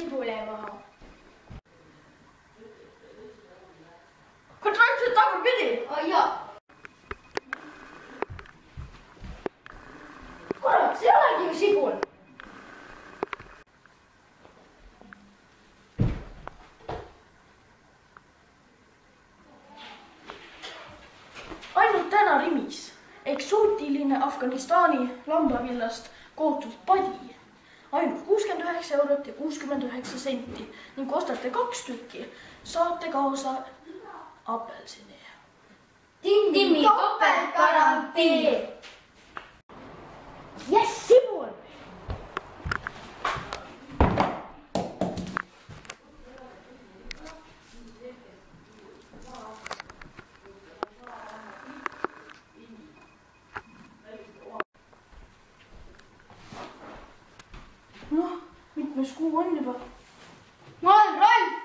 sibule maha. Kas läksid tagurpidi? Jaa. Kurat, see ei olegi ju sibul. Ainult täna Rimis eksootiline Afganistani lambavillast kootud padi. Ainult 69 eurot ja 69 senti ning ostate 2 tükki, saate kaasa apelsini. Tindimi topeltgarantii. Jess, sibul! Noh, mitmes kuu on juba? Ma olen Ralf!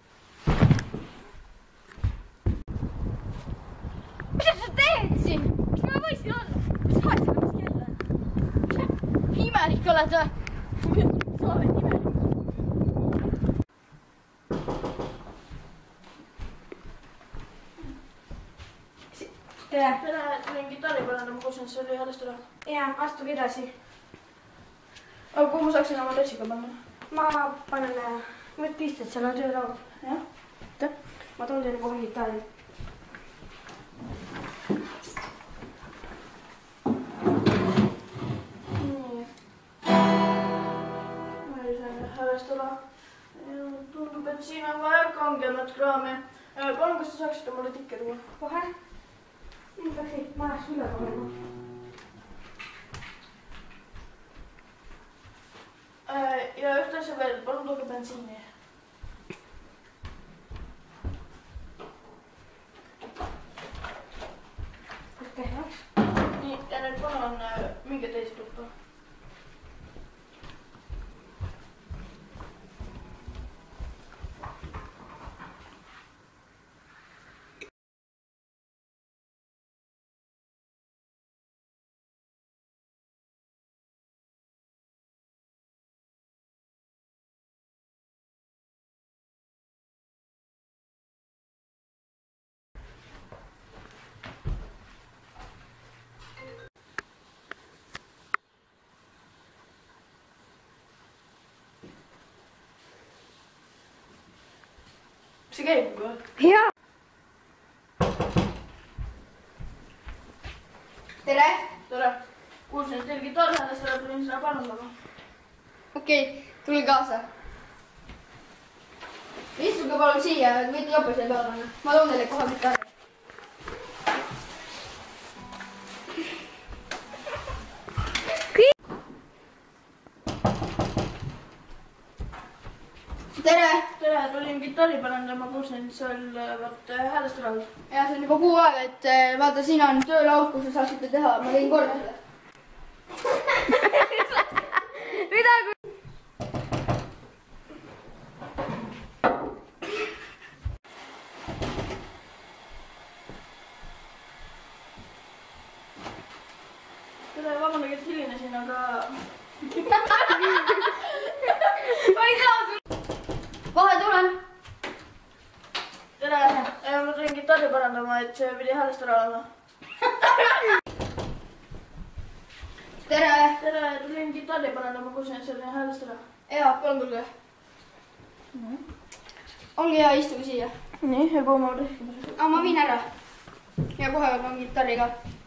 Mida sa teed siin? Mis ma võisin olla? Mis sa oled mis kella? Imelik oled või? Sa oled imelik. Tere! Tere, tulin kitarri panema, ma kuulsin, et see oli alles tule. Jaa, astuge edasi. Aga kuhu ma saaksin oma tassiga panna? Ma panen nüüd pistet seal on töölaud. Jah? Aitäh. Ma toon teile kohe kitarri. Nii. Ma ei saa häälestada. Tundub, et siin on vaja kangemat kraami. Palun, kas te saaksite mulle tikke tuua? Kohe? Nüüd peaks siit majast üle panema. Ja ühte asja veel, palun tooge bensiini. Okei, läks. Nii, ja nüüd palun minge teise tuppa. See käib juba? Jaa! Tere! Tere! Kuulsin, et teil kitarr häälestada, tulin seda parandama. Okei, tuli kaasa. Istuge palun siia, võite jope seal peal panna. Ma toon teile kohe kitarri. Tere! Tere, tulin kitarri parandama, kuulsin, et seal võt häälestada. Ja see on juba kuu aega, et vaata, siin on töölaud, kus te saaksite teha. Ma tegin korda seda. Mida kui... Tere, vabandage, et hilinesin, aga... Ma ei saa küll. Kohe tulen. Tere, ma tulin kitarri parandama, et see pidi häälestada olema. Tere. Tere, tulin kitarri parandama, kuulsin, et see oli häälestada. Jaa, palun tulge. Olge hea, istuge siia. Nii, ja kuhu ma tehkima? Ma viin ära. Ja kohe võtan kitarri ka.